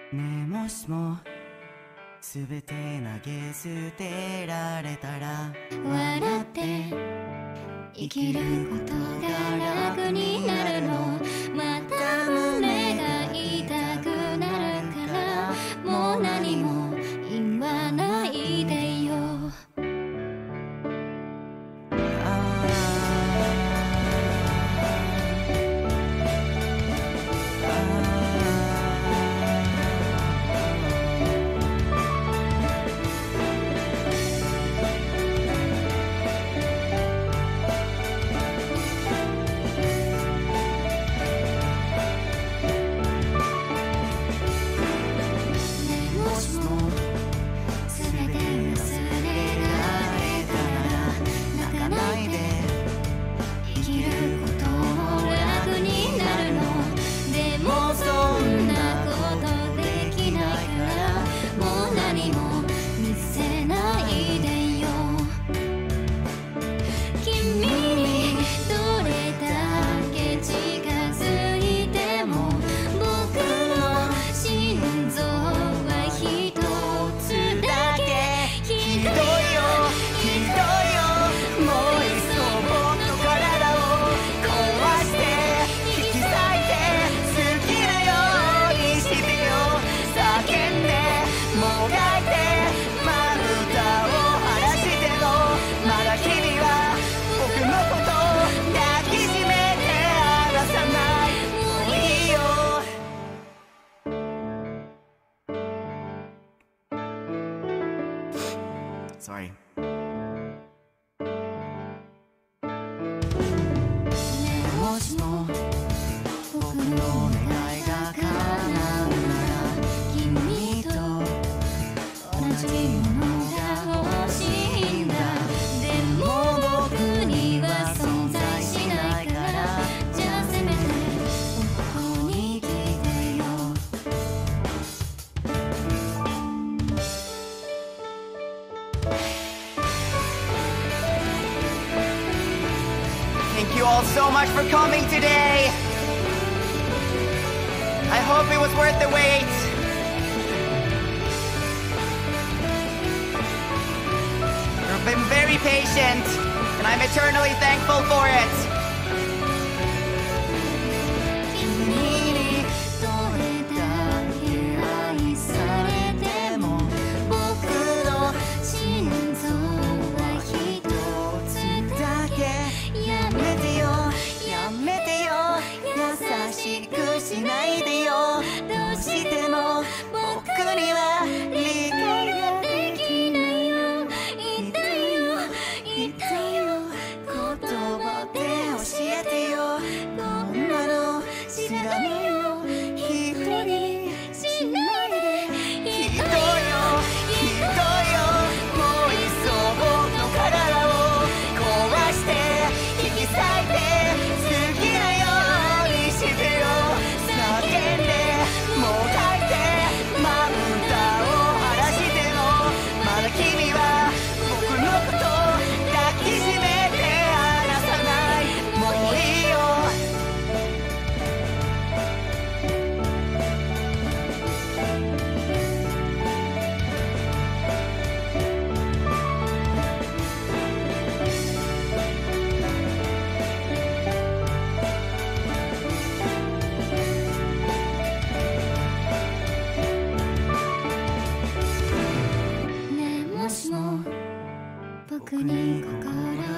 ねえもしもすべて投げ捨てられたら笑って生きることが楽になるの。また胸が痛くなるからもう何も言わないでよ。 Sorry. もしも僕の願いが叶うなら君と同じものが欲しいんだ。でも僕には存在しないから、じゃあせめてここに来てよ。 Thank you all so much for coming today. I hope it was worth the wait. You've been very patient, and I'm eternally thankful for it. 君にどれだけ愛されても僕の心臓は一つだけ。やめてよやめてよ優しくしないでよ。どうしても僕には理解ができないよ。 言ったよ言ったよ言葉で教えてよ。こんなの知らないよ。一人にしないで。ひどいよひどいよ。もういっそ僕の体を壊して引き裂いて好きなようにしてよ。叫んでもう書いてまぶたを晴らしてもまだ君は僕のこと抱きしめて離さない。もういいよ。 ねえもしも僕に心